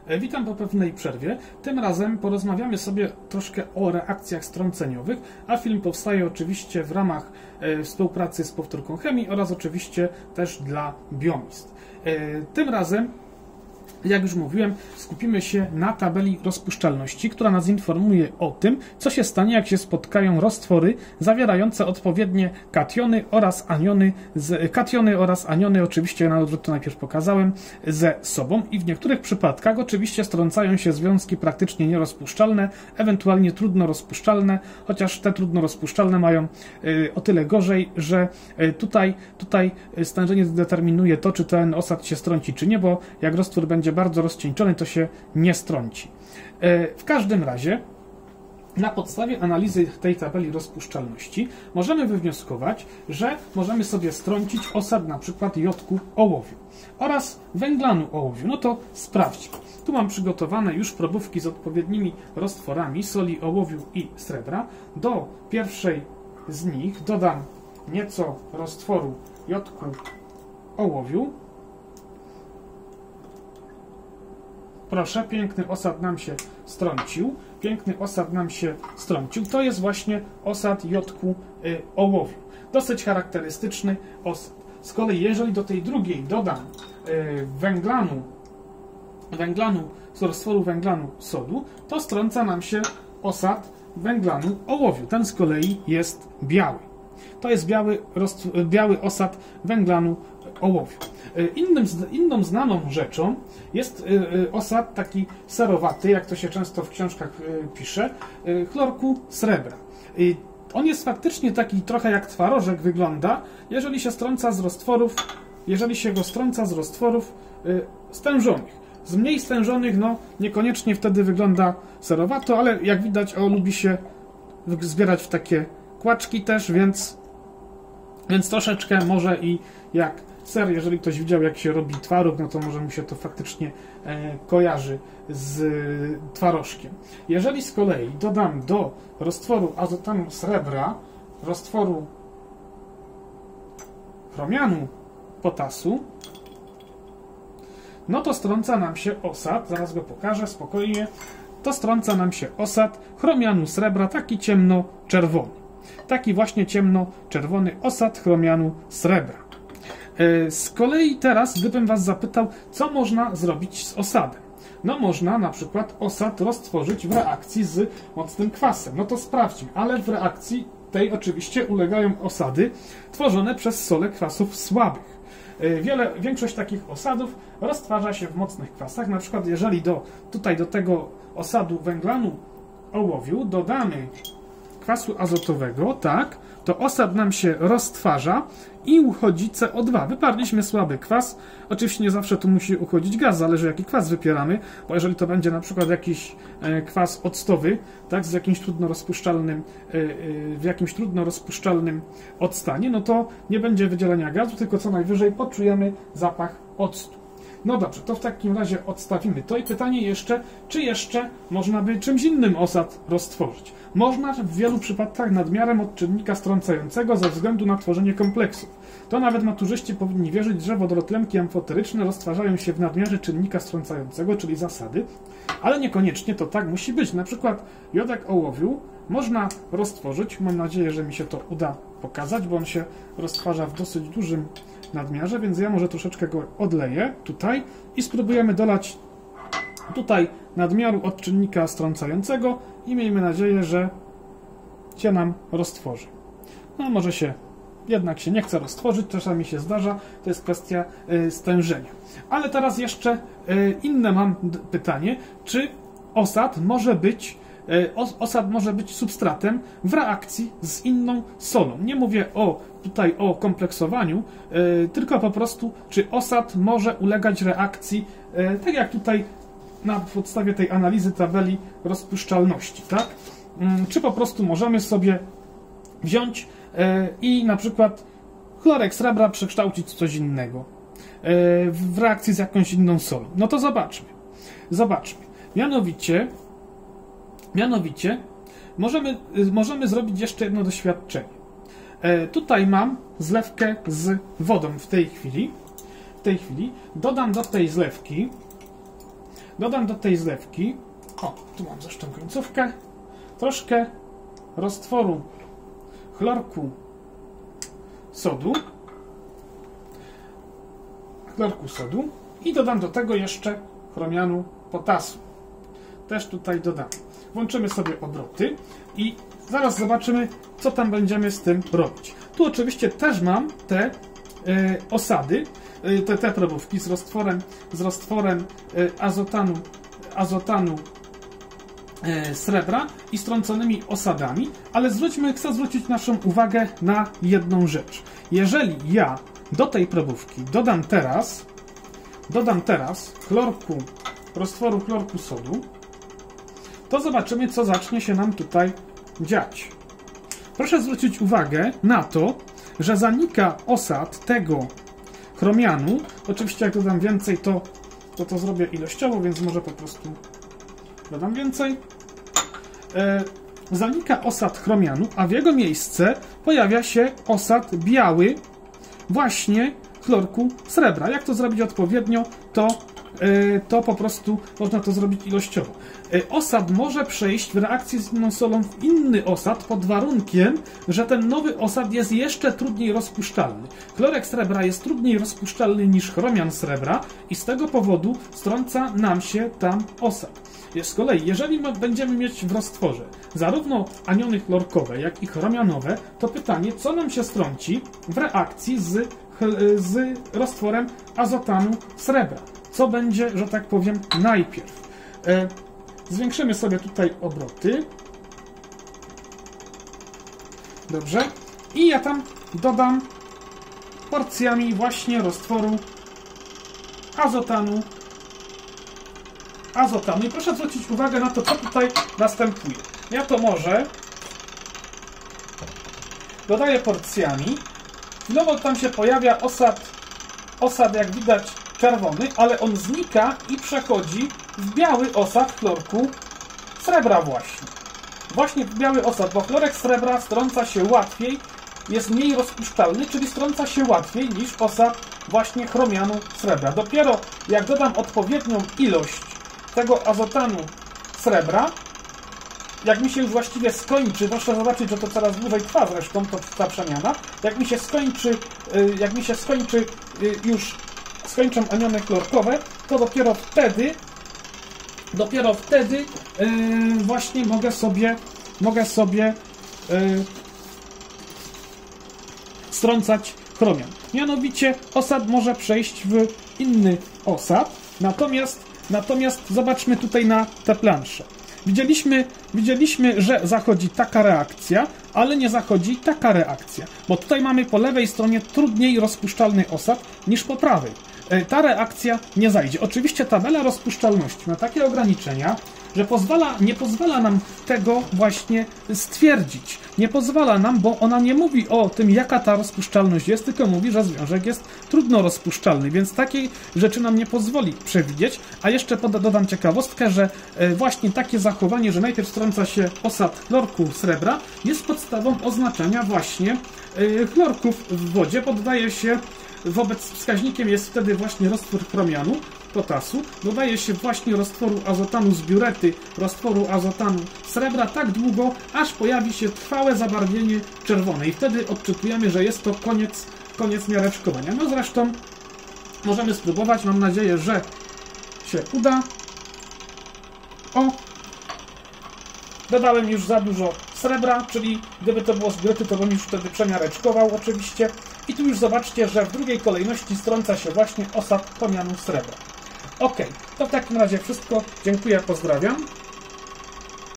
Witam po pewnej przerwie. Tym razem porozmawiamy sobie troszkę o reakcjach strąceniowych, a film powstaje oczywiście w ramach współpracy z Powtórką Chemii oraz oczywiście też dla Biomist. Tym razem, jak już mówiłem, skupimy się na tabeli rozpuszczalności, która nas informuje o tym, co się stanie, jak się spotkają roztwory zawierające odpowiednie kationy oraz aniony, oczywiście na odwrót to najpierw pokazałem, ze sobą i w niektórych przypadkach oczywiście strącają się związki praktycznie nierozpuszczalne, ewentualnie trudno rozpuszczalne, chociaż te trudno rozpuszczalne mają o tyle gorzej, że tutaj stężenie determinuje to, czy ten osad się strąci, czy nie, bo jak roztwór będzie bardzo rozcieńczony, to się nie strąci. W każdym razie na podstawie analizy tej tabeli rozpuszczalności możemy wywnioskować, że możemy sobie strącić osad na przykład jodku ołowiu oraz węglanu ołowiu. No to sprawdźmy. Tu mam przygotowane już probówki z odpowiednimi roztworami soli ołowiu i srebra. Do pierwszej z nich dodam nieco roztworu jodku ołowiu. Proszę, piękny osad nam się strącił. To jest właśnie osad jodku ołowiu. Dosyć charakterystyczny osad. Z kolei, jeżeli do tej drugiej dodam z roztworu węglanu sodu, to strąca nam się osad węglanu ołowiu. Ten z kolei jest biały. To jest biały osad węglanu ołowiu. Inną znaną rzeczą jest osad taki serowaty, jak to się często w książkach pisze, chlorku srebra. On jest faktycznie taki trochę jak twarożek wygląda, jeżeli się go strąca z roztworów stężonych. Z mniej stężonych, no niekoniecznie wtedy wygląda serowato, ale jak widać lubi się zbierać w takie kłaczki też, więc troszeczkę może i jak ser, jeżeli ktoś widział, jak się robi twaróg, no to może mu się to faktycznie kojarzy z twarożkiem. Jeżeli z kolei dodam do roztworu azotanu srebra roztworu chromianu potasu, no to strąca nam się osad, zaraz go pokażę spokojnie, to strąca nam się osad chromianu srebra, taki ciemno-czerwony. Taki właśnie ciemno-czerwony osad chromianu srebra. Z kolei teraz, gdybym Was zapytał, co można zrobić z osadem? No można na przykład osad roztworzyć w reakcji z mocnym kwasem. No to sprawdźmy, ale w reakcji tej oczywiście ulegają osady tworzone przez sole kwasów słabych. Większość takich osadów roztwarza się w mocnych kwasach. Na przykład jeżeli do tego osadu węglanu ołowiu dodamy kwasu azotowego, tak, to osad nam się roztwarza i uchodzi CO2. Wyparliśmy słaby kwas. Oczywiście nie zawsze tu musi uchodzić gaz, zależy jaki kwas wypieramy, bo jeżeli to będzie na przykład jakiś kwas octowy, tak, z jakimś w jakimś trudno rozpuszczalnym octanie, no to nie będzie wydzielenia gazu, tylko co najwyżej poczujemy zapach octu. No dobrze, to w takim razie odstawimy to i pytanie jeszcze, czy jeszcze można by czymś innym osad roztworzyć. Można w wielu przypadkach nadmiarem odczynnika strącającego ze względu na tworzenie kompleksów. To nawet maturzyści powinni wierzyć, że wodorotlenki amfoteryczne roztwarzają się w nadmiarze czynnika strącającego, czyli zasady, ale niekoniecznie to tak musi być. Na przykład jodek ołowiu można roztworzyć, mam nadzieję, że mi się to uda pokazać, bo on się roztwarza w dosyć dużym nadmiarze, więc ja może troszeczkę go odleję tutaj i spróbujemy dolać tutaj nadmiaru odczynnika strącającego i miejmy nadzieję, że się nam roztworzy. No może jednak się nie chce roztworzyć, czasami się zdarza, to jest kwestia stężenia. Ale teraz jeszcze inne mam pytanie, czy osad może być substratem w reakcji z inną solą. Nie mówię tutaj o kompleksowaniu, tylko po prostu, czy osad może ulegać reakcji, tak jak tutaj na podstawie tej analizy tabeli rozpuszczalności, tak? Czy po prostu możemy sobie wziąć i na przykład chlorek srebra przekształcić w coś innego w reakcji z jakąś inną solą. No to zobaczmy. Mianowicie możemy zrobić jeszcze jedno doświadczenie. Tutaj mam zlewkę z wodą w tej chwili. Dodam do tej zlewki dodam do tej zlewki, tu mam zresztą końcówkę, troszkę roztworu chlorku sodu, i dodam do tego jeszcze chromianu potasu. Też tutaj dodam. Włączymy sobie obroty i zaraz zobaczymy, co tam będziemy z tym robić. Tu oczywiście też mam te osady, te probówki z roztworem azotanu srebra i strąconymi osadami, ale chcę zwrócić naszą uwagę na jedną rzecz. Jeżeli ja do tej probówki dodam teraz roztworu chlorku sodu, to zobaczymy, co zacznie się nam tutaj dziać. Proszę zwrócić uwagę na to, że zanika osad tego chromianu. Oczywiście jak dodam więcej, to zrobię ilościowo, więc może po prostu dodam więcej. Zanika osad chromianu, a w jego miejsce pojawia się osad biały właśnie chlorku srebra. Jak to zrobić odpowiednio, to po prostu można to zrobić ilościowo. Osad może przejść w reakcji z inną solą w inny osad pod warunkiem, że ten nowy osad jest jeszcze trudniej rozpuszczalny. Chlorek srebra jest trudniej rozpuszczalny niż chromian srebra i z tego powodu strąca nam się tam osad. Z kolei, jeżeli będziemy mieć w roztworze zarówno aniony chlorkowe, jak i chromianowe, to pytanie, co nam się strąci w reakcji z roztworem azotanu srebra. Co będzie, że tak powiem, najpierw. Zwiększymy sobie tutaj obroty. Dobrze. I ja tam dodam porcjami właśnie roztworu azotanu. I proszę zwrócić uwagę na to, co tutaj następuje. Ja to może dodaję porcjami. Chwilowo tam się pojawia osad, jak widać, czerwony, ale on znika i przechodzi w biały osad chlorku srebra właśnie. Właśnie w biały osad, bo chlorek srebra strąca się łatwiej, jest mniej rozpuszczalny, czyli strąca się łatwiej niż osad właśnie chromianu srebra. Dopiero jak dodam odpowiednią ilość tego azotanu srebra, jak mi się już właściwie skończy, proszę zobaczyć, że to coraz dłużej trwa zresztą ta przemiana, jak mi się skończy już skończą aniony chlorkowe, to dopiero wtedy właśnie mogę sobie strącać chromian. Mianowicie osad może przejść w inny osad, natomiast zobaczmy tutaj na tę planszę. Widzieliśmy, że zachodzi taka reakcja, ale nie zachodzi taka reakcja, bo tutaj mamy po lewej stronie trudniej rozpuszczalny osad niż po prawej. Ta reakcja nie zajdzie. Oczywiście tabela rozpuszczalności ma takie ograniczenia, że nie pozwala nam tego właśnie stwierdzić. Nie pozwala nam, bo ona nie mówi o tym, jaka ta rozpuszczalność jest, tylko mówi, że związek jest trudno rozpuszczalny, więc takiej rzeczy nam nie pozwoli przewidzieć. A jeszcze dodam ciekawostkę, że właśnie takie zachowanie, że najpierw strąca się osad chlorku srebra, jest podstawą oznaczania właśnie chlorków w wodzie. Poddaje się wskaźnikiem jest wtedy właśnie roztwór chromianu, potasu, dodaje się właśnie roztworu azotanu z biurety, roztworu azotanu srebra tak długo, aż pojawi się trwałe zabarwienie czerwone i wtedy odczytujemy, że jest to koniec miareczkowania. No zresztą możemy spróbować, mam nadzieję, że się uda. Dodałem już za dużo srebra, czyli gdyby to było z biurety, to bym już wtedy przemiareczkował oczywiście. I tu już zobaczcie, że w drugiej kolejności strąca się właśnie osad chromianu srebra. Ok, to w takim razie wszystko. Dziękuję, pozdrawiam.